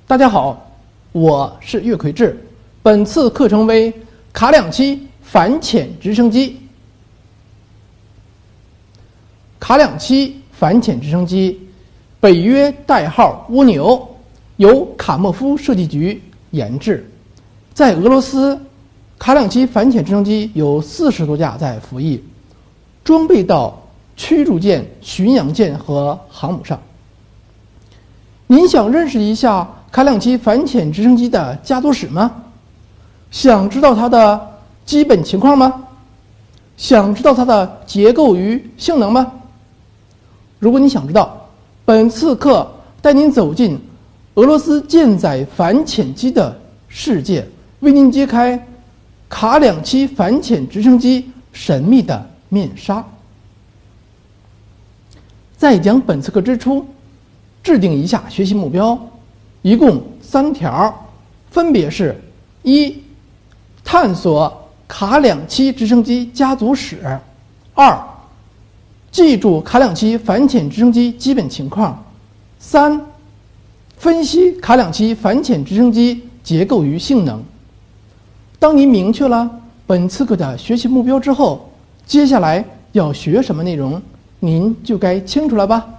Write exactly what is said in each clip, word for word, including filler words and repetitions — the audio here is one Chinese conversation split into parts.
大家好，我是岳奎志。本次课程为卡两栖反潜直升机。卡两栖反潜直升机，北约代号蜗牛，由卡莫夫设计局研制。在俄罗斯，卡两栖反潜直升机有四十多架在服役，装备到驱逐舰、巡洋舰和航母上。您想认识一下卡两栖反潜直升机的家族史吗？想知道它的基本情况吗？想知道它的结构与性能吗？如果你想知道，本次课带您走进俄罗斯舰载反潜机的世界，为您揭开卡两栖反潜直升机神秘的面纱。在讲本次课之初，制定一下学习目标，一共三条，分别是：一、探索卡两栖直升机家族史；二、记住卡两栖反潜直升机基本情况；三、分析卡两栖反潜直升机结构与性能。当您明确了本次课的学习目标之后，接下来要学什么内容，您就该清楚了吧？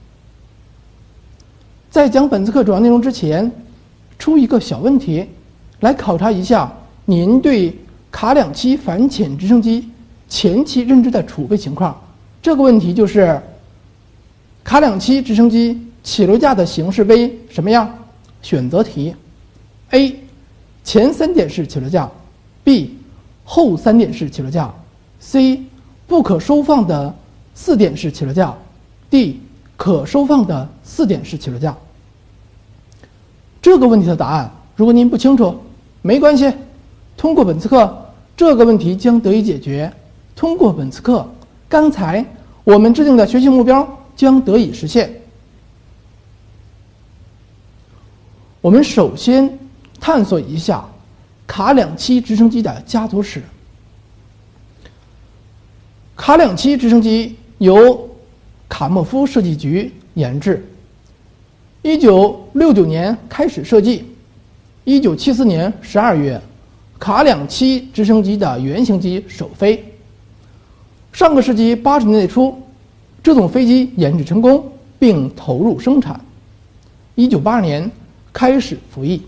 在讲本次课主要内容之前，出一个小问题，来考察一下您对卡两栖反潜直升机前期认知的储备情况。这个问题就是：卡两栖直升机起落架的形式为什么样？选择题 ：A. 前三点式起落架 ；B. 后三点式起落架 ；C. 不可收放的四点式起落架 ；D. 可收放的四点式起落架。这个问题的答案，如果您不清楚，没关系，通过本次课，这个问题将得以解决。通过本次课，刚才我们制定的学习目标将得以实现。我们首先探索一下卡两栖直升机的家族史。卡两栖直升机由卡莫夫设计局研制，一九六九年开始设计，一九七四年十二月，卡两栖直升机的原型机首飞。上个世纪八十年代初，这种飞机研制成功并投入生产，一九八二年开始服役。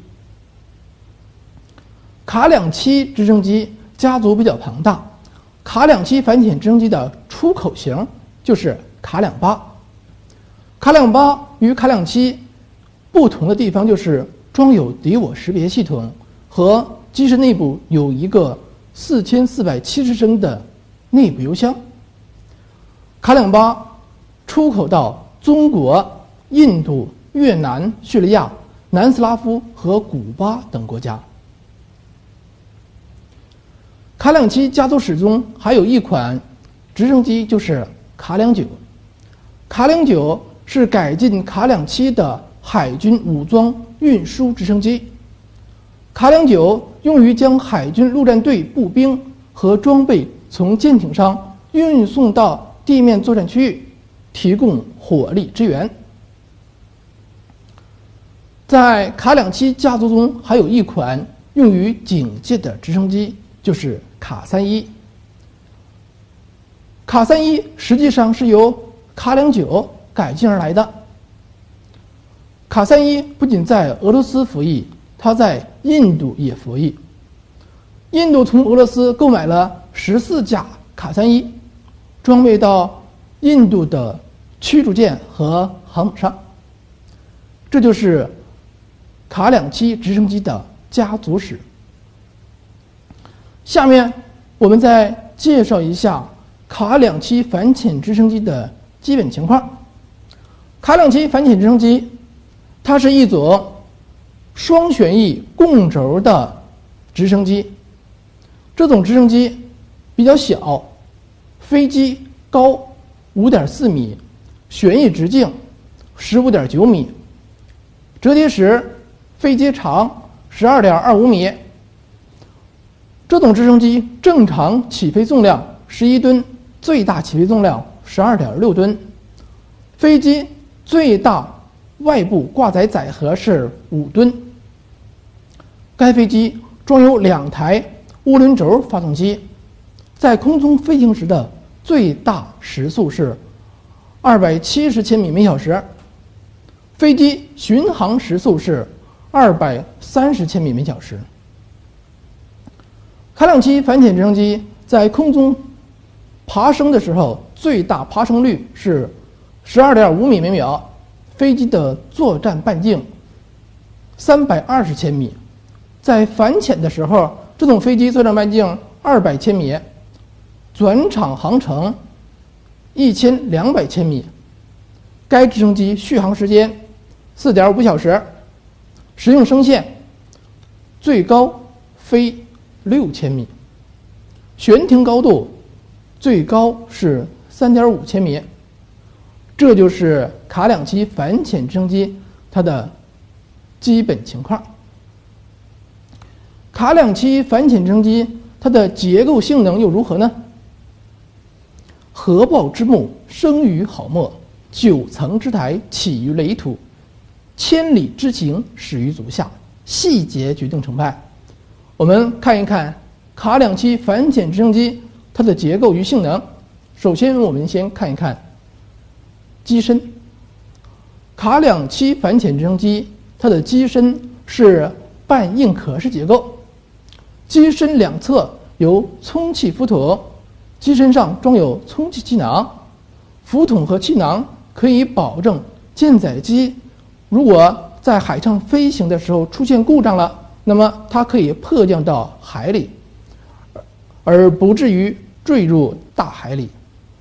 卡两栖直升机家族比较庞大，卡两栖反潜直升机的出口型就是卡两八。卡两八与卡两栖不同的地方就是装有敌我识别系统和机身内部有一个四千四百七十升的内部油箱。卡两八出口到中国、印度、越南、叙利亚、南斯拉夫和古巴等国家。卡两栖家族史中还有一款直升机，就是卡两九。卡两九是改进卡两栖的海军武装运输直升机。卡两九用于将海军陆战队步兵和装备从舰艇上运送到地面作战区域，提供火力支援。在卡两栖家族中，还有一款用于警戒的直升机，就是卡三一。卡三一实际上是由卡两九改进而来的。卡三一不仅在俄罗斯服役，它在印度也服役。印度从俄罗斯购买了十四架卡三一，装备到印度的驱逐舰和航母上。这就是卡两栖直升机的家族史。下面我们再介绍一下卡两栖反潜直升机的基本情况。卡两栖反潜直升机，它是一种双旋翼共轴的直升机。这种直升机比较小，飞机高 五点四米，旋翼直径 十五点九米，折叠时飞机长 十二点二五米。这种直升机正常起飞重量十一吨，最大起飞重量 十二点六吨。飞机最大外部挂载载荷是五吨。该飞机装有两台涡轮轴发动机，在空中飞行时的最大时速是二百七十千米每小时，飞机巡航时速是二百三十千米每小时。卡两七反潜直升机在空中爬升的时候，最大爬升率是十二点五米每秒，飞机的作战半径三百二十千米。在反潜的时候，这种飞机作战半径二百千米，转场航程一千两百千米。该直升机续航时间四点五小时，实用升限最高飞六千米，悬停高度最高是三点五千米。这就是卡两七反潜直升机它的基本情况。卡两七反潜直升机它的结构性能又如何呢？合抱之木生于好墨，九层之台起于垒土，千里之行始于足下，细节决定成败。我们看一看卡两七反潜直升机它的结构与性能。首先我们先看一看机身。卡两七反潜直升机它的机身是半硬壳式结构，机身两侧有充气浮筒，机身上装有充气气囊，浮筒和气囊可以保证舰载机如果在海上飞行的时候出现故障了，那么它可以迫降到海里，而不至于坠入大海里。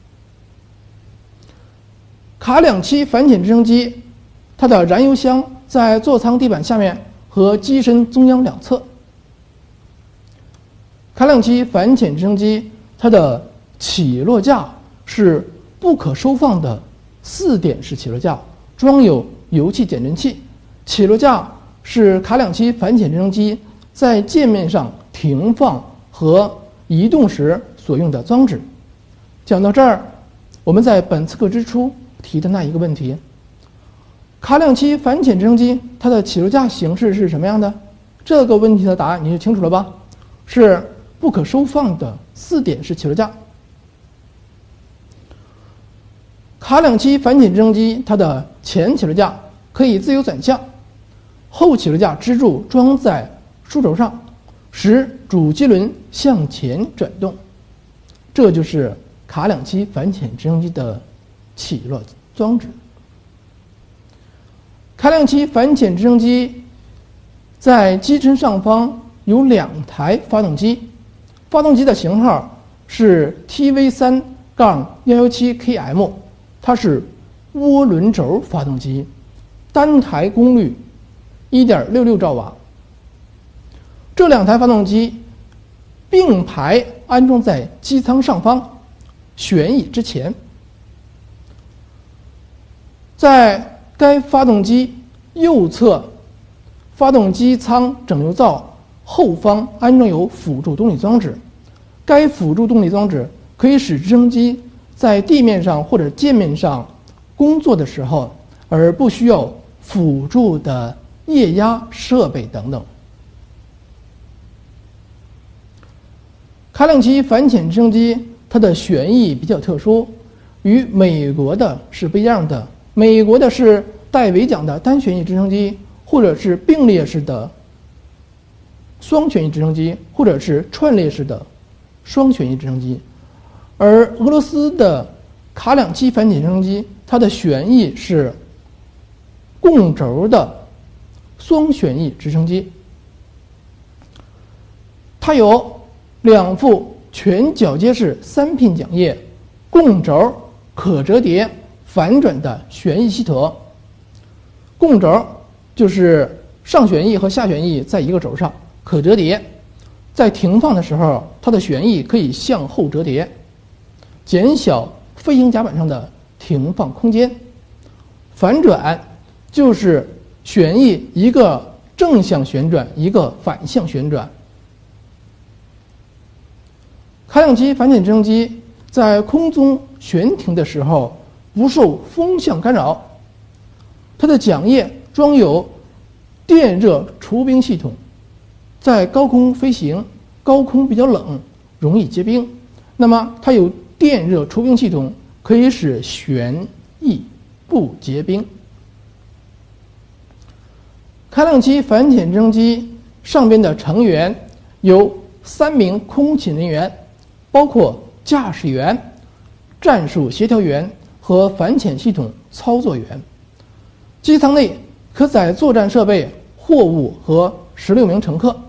卡两七反潜直升机它的燃油箱在座舱地板下面和机身中央两侧。卡两七反潜直升机它的起落架是不可收放的四点式起落架，装有油气减震器。起落架是卡两七反潜直升机在舰面上停放和移动时所用的装置。讲到这儿，我们在本次课之初提的那一个问题，卡两七反潜直升机它的起落架形式是什么样的？这个问题的答案你就清楚了吧？是不可收放的四点式起落架。卡两七反潜直升机它的前起落架可以自由转向，后起落架支柱装在枢轴上，使主机轮向前转动。这就是卡两七反潜直升机的起落装置。卡两七反潜直升机在机身上方有两台发动机，发动机的型号是 T V 三 一一七 K M， 它是涡轮轴发动机，单台功率 一点六六兆瓦。这两台发动机并排安装在机舱上方旋翼之前。在该发动机右侧发动机舱整流罩后方安装有辅助动力装置，该辅助动力装置可以使直升机在地面上或者舰面上工作的时候，而不需要辅助的液压设备等等。卡两七反潜直升机它的旋翼比较特殊，与美国的是不一样的。美国的是带尾桨的单旋翼直升机，或者是并列式的双旋翼直升机，或者是串列式的双旋翼直升机。而俄罗斯的卡两七反潜直升机，它的旋翼是共轴的双旋翼直升机，它有两副全铰接式三拼桨叶，共轴可折叠反转的旋翼系统。共轴就是上旋翼和下旋翼在一个轴上，可折叠，在停放的时候它的旋翼可以向后折叠，减小飞行甲板上的停放空间。反转就是旋翼一个正向旋转，一个反向旋转。卡两七反潜直升机在空中悬停的时候不受风向干扰， 它的桨叶装有电热除冰系统，在高空飞行，高空比较冷，容易结冰。那么它有电热除冰系统，可以使旋翼不结冰。开浪机反潜直升机上边的成员有三名空勤人员，包括驾驶员、战术协调员和反潜系统操作员。机舱内可载作战设备、货物和十六名乘客。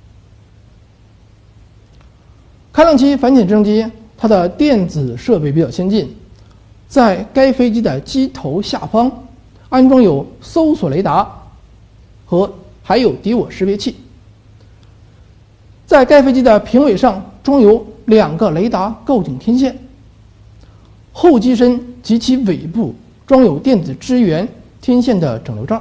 开浪机反潜直升机它的电子设备比较先进，在该飞机的机头下方安装有搜索雷达和还有敌我识别器。在该飞机的平尾上装有两个雷达告警天线，后机身及其尾部装有电子支援天线的整流罩。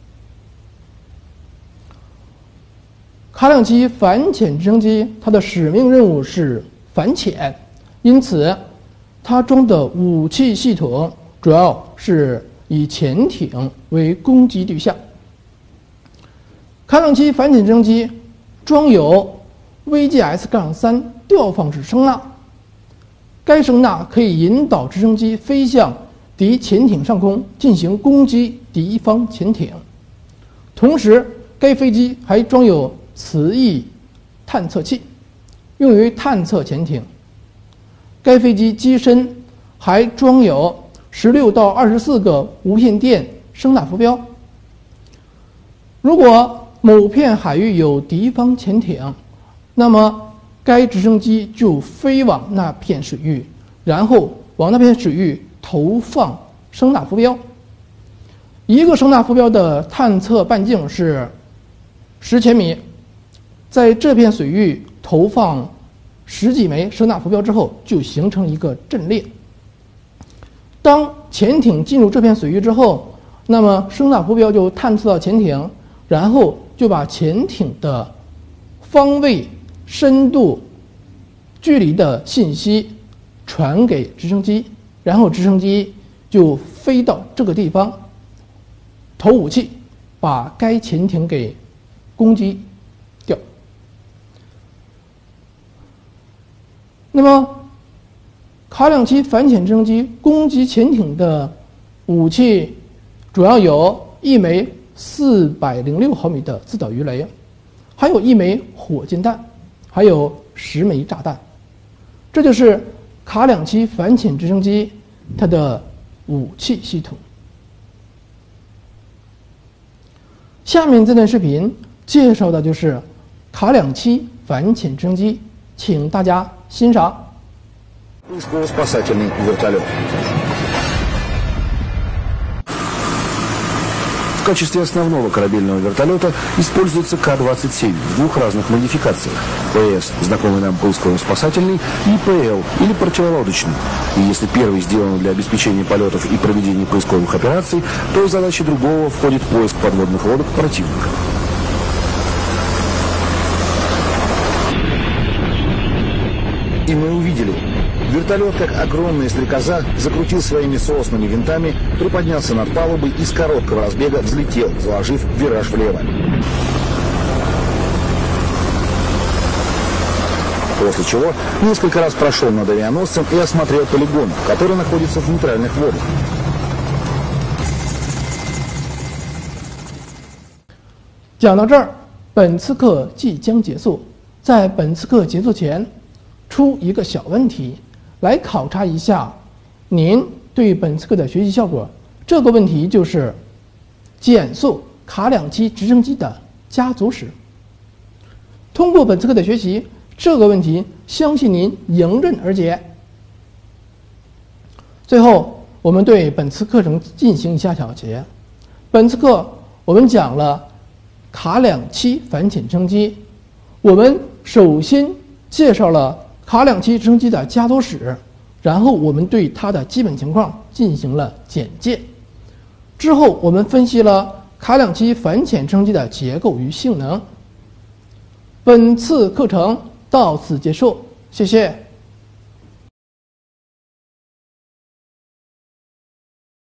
卡两机反潜直升机它的使命任务是反潜，因此它装的武器系统主要是以潜艇为攻击对象。卡两机反潜直升机装有 V G S 三 吊放式声呐，该声呐可以引导直升机飞向敌潜艇上空进行攻击敌方潜艇。同时，该飞机还装有磁翼探测器，用于探测潜艇。该飞机机身还装有十六到二十四个无线电声呐浮标。如果某片海域有敌方潜艇，那么该直升机就飞往那片水域，然后往那片水域投放声呐浮标。一个声呐浮标的探测半径是十千米，在这片水域投放十几枚声呐浮标之后，就形成一个阵列。当潜艇进入这片水域之后，那么声呐浮标就探测到潜艇，然后就把潜艇的方位、深度、距离的信息传给直升机，然后直升机就飞到这个地方，投武器，把该潜艇给攻击掉。那么，卡两机反潜直升机攻击潜艇的武器主要有一枚四百零六毫米的自导鱼雷，还有一枚火箭弹，还有十枚炸弹。这就是卡两机反潜直升机它的武器系统。下面这段视频介绍的就是卡两机反潜直升机，请大家欣赏。 Поисково-спасательный вертолет. В качестве основного корабельного вертолета используется К двадцать семь в двух разных модификациях. ПС, знакомый нам поисково-спасательный, и ПЛ, или противолодочный. И если первый сделан для обеспечения полетов и проведения поисковых операций, то в задачи другого входит поиск подводных лодок противника. И мы увидели. Вертолет, как огромная стрекоза, закрутил своими соосными винтами, приподнялся над палубой и с короткого разбега взлетел, заложив вираж влево. После чего несколько раз прошел над авианосцем и осмотрел полигон, который находится в нейтральных водах. 讲到这儿，本次课即将结束。在本次课结束前，出一个小问题，来考察一下您对本次课的学习效果。这个问题就是简述卡两机直升机的家族史。通过本次课的学习，这个问题相信您迎刃而解。最后，我们对本次课程进行一下小结。本次课我们讲了卡两机反潜直升机，我们首先介绍了卡两机直升机的家族史，然后我们对它的基本情况进行了简介。之后我们分析了卡两机反潜直升机的结构与性能。本次课程到此结束，谢谢。